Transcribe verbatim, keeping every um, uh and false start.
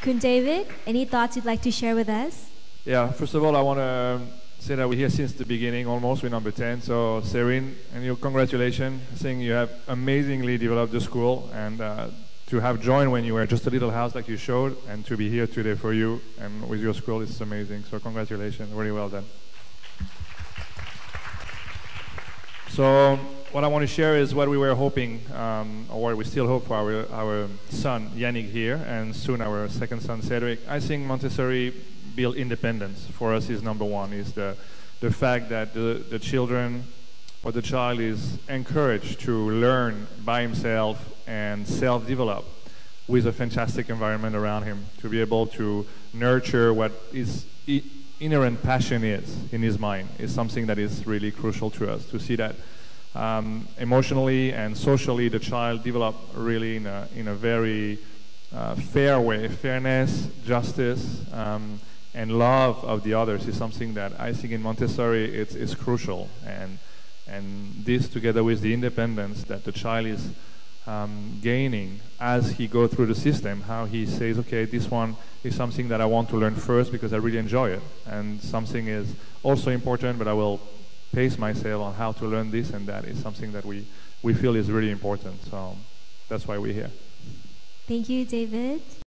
Kun David, any thoughts you'd like to share with us? Yeah, first of all, I want to say that we're here since the beginning, almost, we're number ten. So, Serene, and you, congratulations. I think you have amazingly developed the school, and uh, to have joined when you were just a little house like you showed, and to be here today for you and with your school is amazing. So, congratulations, really well done. So, what I want to share is what we were hoping, um, or what we still hope for our, our son, Yannick, here, and soon our second son, Cedric. I think Montessori build independence for us is number one, is the, the fact that the, the children or the child is encouraged to learn by himself and self-develop with a fantastic environment around him, to be able to nurture what his inherent passion is in his mind is something that is really crucial to us, to see that um, emotionally and socially the child develop really in a, in a very uh, fair way. Fairness, justice, um, and love of the others is something that I think in Montessori it's, it's crucial, and and this together with the independence that the child is um, gaining as he goes through the system, how he says, okay, this one is something that I want to learn first because I really enjoy it, and something is also important, but I will pace myself on how to learn this and that is something that we, we feel is really important. So that's why we're here. Thank you, David.